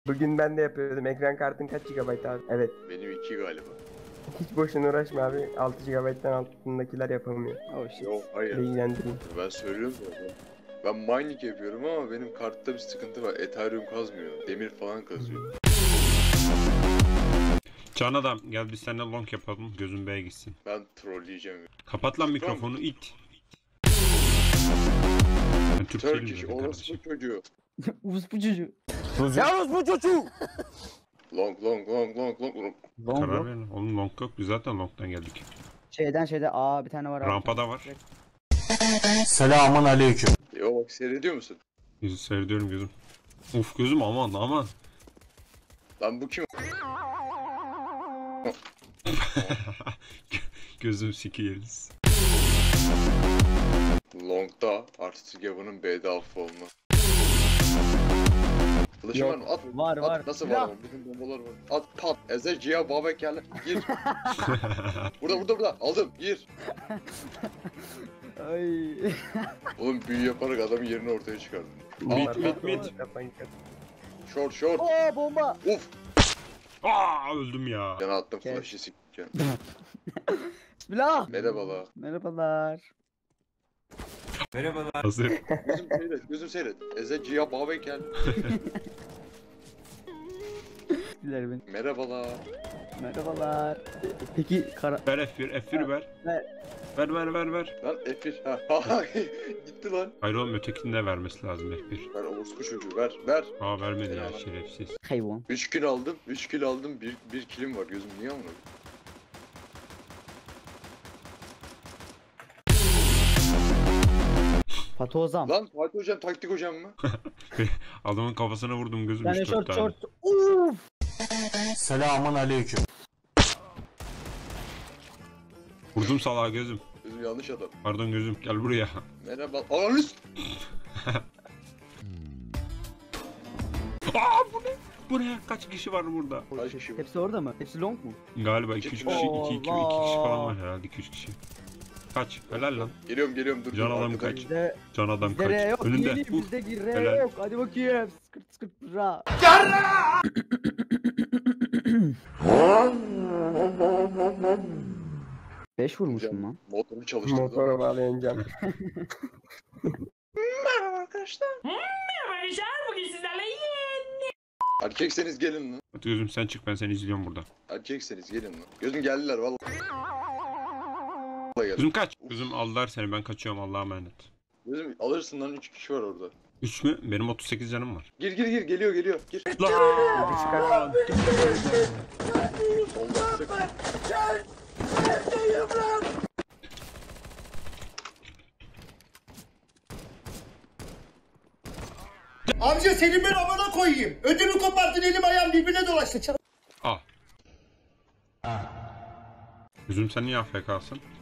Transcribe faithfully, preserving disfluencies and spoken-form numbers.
Bugün ben de yapıyordum. Ekran kartın kaç gigabayt abi? Evet. Benim iki galiba. Hiç boşuna uğraşma abi. altı gigabayttan altındakiler yapamıyor. Oh shit. Yok hayır. Bilgilendireyim. Ben söylüyorum ya. Ben mining yapıyorum ama benim kartta bir sıkıntı var. Ethereum kazmıyor. Demir falan kazıyor. Can adam gel biz seninle long yapalım. Gözün B'ye gitsin. Ben trolleyeceğim. Kapat lan mikrofonu it. Ben Türkçe Turkish bilmiyorum orospu kardeşim. çocuğu. Uzun çocuğu. Yalnız bu çocuğu. Long long long long long long. Long Karar long. verin. Oğlum long yok. Biz zaten long'dan geldik. Şeyden şeyde aa bir tane var abi. Rampada var. Selamun aleyküm. Yo bak seyrediyor musun? Yüzü seyrediyorum gözüm. Uf gözüm aman aman. Lan bu kim? Gözüm sikiyeriz. Long'da artık Gavin'ın B'de alfa olma. Kılıçım var mı? At. Var At. var. Nasıl Ya. var ama? Bütün bombalar var. At pat. Eze Cia Babek gel. Gir. Burada burada burada. Aldım. Gir. Ay. Oğlum büyü yaparak adamın yerini ortaya çıkardım. Mit mit mit. Short short. Oo bomba. Uf. Aa öldüm ya. Yana attım Kes. flash'ı sikken. Bismillah. Merhabalar. Merhabalar. Hazır. Gözüm seyret. Gözüm seyret. Eze Cia Babek gel. Diler beni. Merhabalar. Merhabalar. Peki kara... Ver F bir F bir ver. Ver. Ver ver ver ver. Lan F bir. Ha. Gitti lan. Hayır oğlum ötekini de vermesi lazım F bir. Ver orospu çocuğu ver. Ver. Aa vermedi ya şerefsiz. Hayvan. üç kill aldım. üç kill aldım. bir bir killim var. Gözüm niye anladın? Patozam. Lan Fatih hocam taktik hocam mı? Adamın kafasına vurdum gözüm Yani üç dört short tane. short. Uff. Selamun aleyküm. Vurdum salağa gözüm. Gözüm yanlış adam. Pardon gözüm gel buraya. Merhaba. Analiz. Aa bu ne? Bu ne? Kaç kişi var burada? Kaç kişi var? Hepsi orada mı? Hepsi long mu? Galiba iki üç kişi, iki iki Allah. iki kişi falan var herhalde iki üç kişi. Kaç? Helal lan. Geliyorum geliyorum dur. Can dur, adam arkadan. kaç. Bizde, Can adam bizde R kaç. yok. Önünde. Önünde. Vur. Bizde R Helal. yok. Hadi bakayım. Skırt skırt ra. Beş vurmuşum lan. Motoru çalıştırdım. Motora bağlayan cam. Merhaba arkadaşlar. Bugün sizlerle yeni. Erkekseniz gelin lan. Hadi gözüm sen çık ben seni izliyorum burada. Erkekseniz gelin lan. Gözüm geldiler vallahi. Vallahi geldi. Gözüm kaç. Gözüm aldılar seni ben kaçıyorum Allah'a emanet. Gözüm alırsın lan üç kişi var orada. üç mü? Benim otuz sekiz canım var. Gir gir gir geliyor geliyor. Gir. Lan! Solda sık. Amca senin ben amına koyayım. Ödümü koparttın elim ayağım birbirine dolaştı. Ah. Gözüm sen niye A F K'sın?